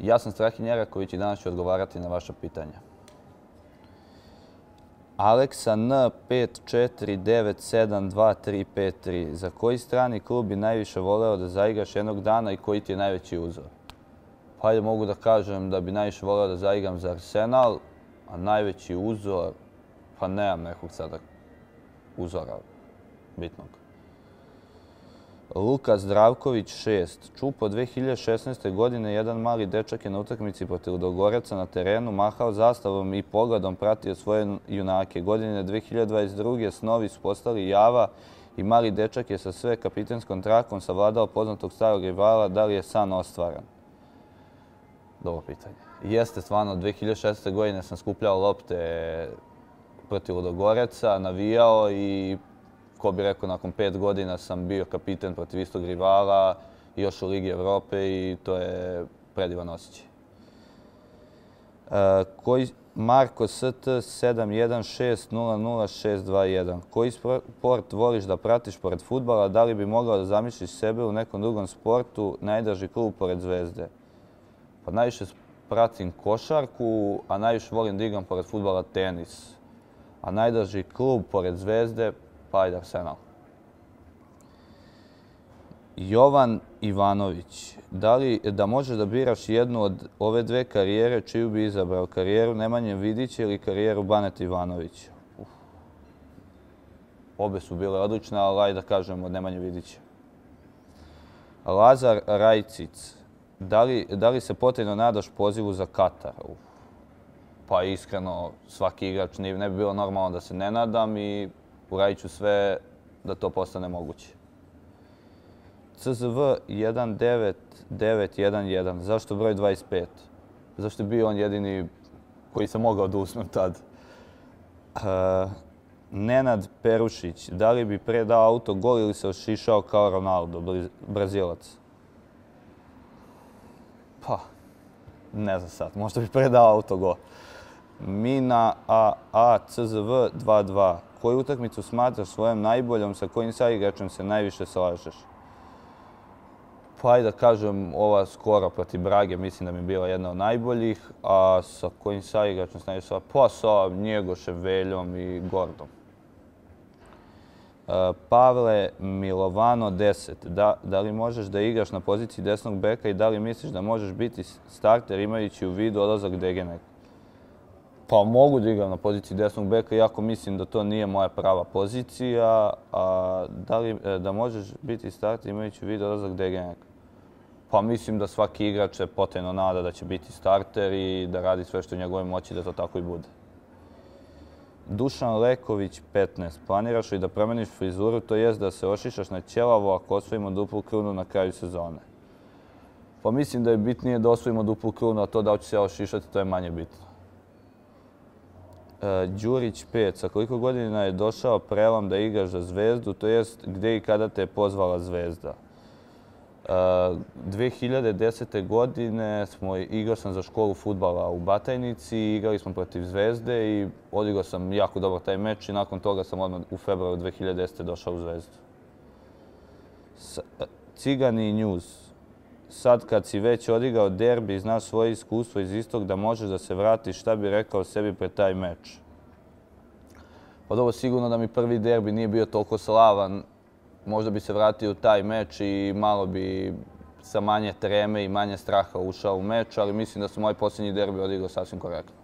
Ja sam Strahinja Eraković i danas ću odgovarati na vaša pitanja. Aleksa N54972353. Za koji strani klub bi najviše voleo da zaigraš jednog dana i koji ti je najveći uzor? Pa ajde, mogu da kažem da bi najviše voleo da zaigram za Arsenal, a najveći uzor, pa nemam nekog sada uzora bitnog. Luka Zdravković 6. Čupo 2016. godine jedan mali dečak je na utakmici protiv Ludogoreca na terenu mahao zastavom i pogledom pratio svoje junake. Godine 2022. snovi su postali java i mali dečak je sa sve kapitenskom trakom savladao poznatog starog rivala. Da li je san ostvaren? Dobro pitanje. Jeste, stvarno, 2016. godine sam skupljao lopte protiv Ludogoreca, navijao i ko bi rekao, nakon 5 godina sam bio kapiten protiv istog rivala, još u Ligi Evrope i to je predivan osjećaj. Marko ST 71600621. Koji sport voliš da pratiš pored fudbala? Da li bi mogao da zamisliš sebe u nekom drugom sportu? Najdraži klub pored Zvezde? Pa najviše pratim košarku, a najviše volim da igram pored fudbala tenis. A najdraži klub pored Zvezde? Pa ajde, Arsenal. Jovan Ivanović. Da možeš da biraš jednu od ove dve karijere, čiju bi izabrao? Karijeru Nemanje Vidića ili karijeru Baneta Ivanovića? Obe su bile odlične, ali ajde da kažem od Nemanje Vidića. Lazar Rajcic. Da li se potajno nadaš pozivu za Katar? Pa iskreno, svaki igrač ne bi bilo normalno da se ne nadam i uradit ću sve da to postane moguće. CZV 19911. Zašto broj 25? Zašto je bio on jedini koji sam mogao da uzmem tad? Nenad Perušić. Da li bi pre dao autogol ili se ošišao kao Ronaldo, Brazilac? Pa, ne znam sad. Možda bi pre dao autogol. Mina AA CZV 22. Koju utakmicu smatraš svojom najboljom, sa kojim saigračem se najviše slažeš? Pa ajde da kažem, ova skoro protiv Brage mislim da mi je bila jedna od najboljih, a sa kojim saigračem se najviše slažeš? Pa sa Njegošem, Veljom i Gordom. Pavle Milovano 10. Da li možeš da igraš na poziciji desnog beka i da li misliš da možeš biti starter imajući u vidu odlazak Degenek? Pa mogu da igram na poziciji desnog beka, iako mislim da to nije moja prava pozicija. Da možeš biti starter imajući u vidu odlazak Degenek? Pa mislim da svaki igrač se potajno nada da će biti starter i da radi sve što je u njegovoj moći da to tako i bude. Dušan Leković 15. Planiraš li da promeniš frizuru, to jest da se ošišaš na ćelavo ako osvojimo duplu krunu na kraju sezone? Pa mislim da je bitnije da osvojimo duplu krunu, a to da ću se ošišati, to je manje bitno. Đurić 5. Sa koliko godina je došao prelam da igraš za Zvezdu, to jest gde i kada te je pozvala Zvezda? 2010. godine igrao sam za školu fudbala u Batajnici, igrali smo protiv Zvezde i odigrao sam jako dobro taj meč i nakon toga sam odmah u februaru 2010. došao u Zvezdu. Cigani News. Sad kad si već odigrao derbi i znaš svoje iskustvo iz istog da možeš da se vratiš, šta bi rekao sebi pred taj meč? Pa dobro, sigurno da mi prvi derbi nije bio toliko slavan. Možda bi se vratio u taj meč i malo bi sa manje treme i manje straha ušao u meč, ali mislim da su moj posljednji derbi odigrao sasvim korektno.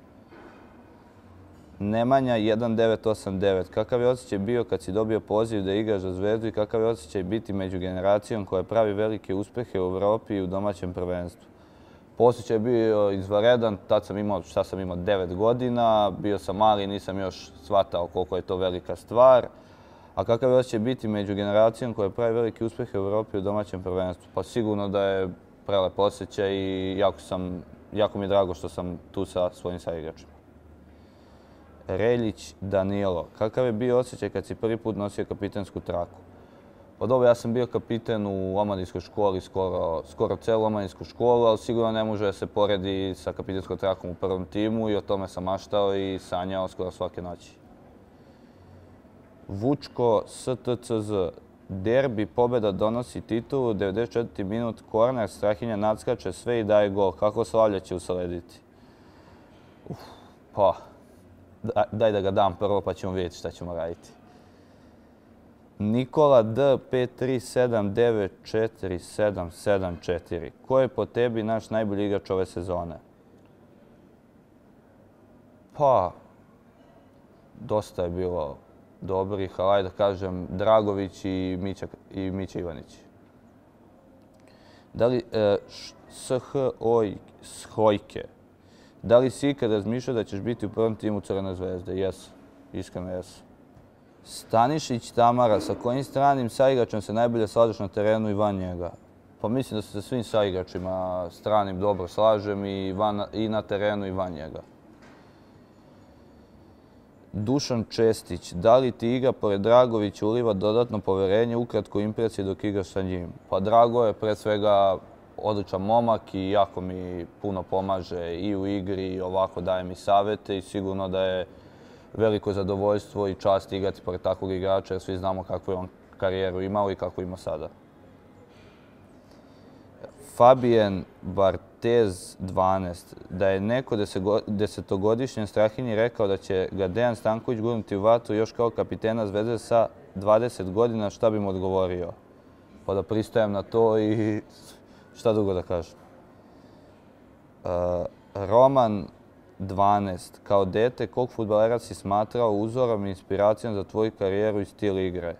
Nemanja 1989. Kakav je osjećaj bio kad si dobio poziv da igraš za Zvezdu i kakav je osjećaj biti među generacijom koja pravi velike uspehe u Evropi i u domaćem prvenstvu? Osjećaj je bio izvanredan, tad sam imao, 9 godina, bio sam mali, nisam još shvatao koliko je to velika stvar. A kakav je osjećaj biti među generacijom koja pravi velike uspehe u Evropi i u domaćem prvenstvu? Pa sigurno da je prelep osjećaj i jako mi je drago što sam tu sa svojim saigračima. Reljić Danilo. Kakav je bio osjećaj kad si prvi put nosio kapitensku traku? Pa dobro, ja sam bio kapiten u omladinskoj školi, skoro celu omladinsku školu, ali sigurno ne može da se poredi sa kapitenskom trakom u prvom timu i o tome sam maštao i sanjao skoro svake noći. Vučko STCZ. derbi, pobjeda donosi titulu, 94. minut, korner, Strahinja nadskače sve i daje gol. Kako slavlje će uslediti? Pa, daj da ga dam prvo pa ćemo vidjeti šta ćemo raditi. Nikola D. 5379474. Ko je po tebi naš najbolji igrač ove sezone? Pa, dosta je bilo dobrih, ali da kažem Dragović i Mića Ivanić. Da li Shojke. Da li si ikad razmišljao da ćeš biti u prvom timu Crvene zvezde? Jesu, iskreno jesu. Stanišić Tamara, sa kojim stranim saigračem se najbolje slažeš na terenu i van njega? Pa mislim da se sa svim saigračima stranim dobro slažem i na terenu i van njega. Dušan Čestić, da li ti igra pored Dragovića uliva dodatno poverenje, ukratko impresije dok igraš sa njim? Pa Drago je pre svega odličan momak i jako mi puno pomaže i u igri i ovako daje mi savete i sigurno da je veliko zadovoljstvo i čast igrati pored takvog igrača jer svi znamo kakvu je on karijeru imao i kakvu ima sada. Fabijan Bartez 12. Da je neko desetogodišnjem Strahinji rekao da će ga Dejan Stanković gurnuti u vatru još kao kapitena Zvezde sa 20 godina, šta bi mu odgovorio? Pa da pristajem na to i šta drugo da kažem. Roman 12. Kao dete, kog fudbalera si smatrao uzorom i inspiracijom za tvoju karijeru i stil igre?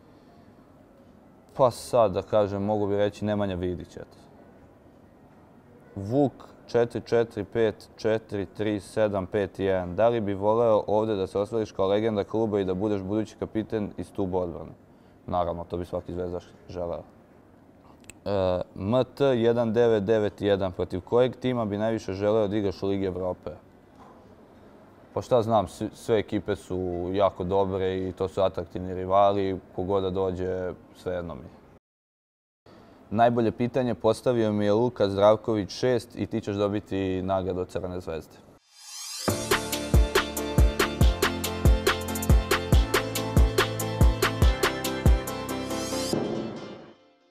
Pa sad da kažem, mogu bi reći Nemanja Vidić. Vuk 4-4-5-4-3-7-5-1. Da li bi voleo ovdje da se ostvariš kao legenda kluba i da budeš budući kapiten i stup odbrane? Naravno, to bi svaki zvezdaš želeo. MT 1991. Protiv kojeg tima bi najviše želeo da igraš u Ligi Evrope? Pa šta znam, sve ekipe su jako dobre i to su atraktivni rivali. Kogoda dođe, svejedno mi je. Najbolje pitanje postavio mi je Luka Zdravković 6 i ti ćeš dobiti nagradu od Crvene zvezde.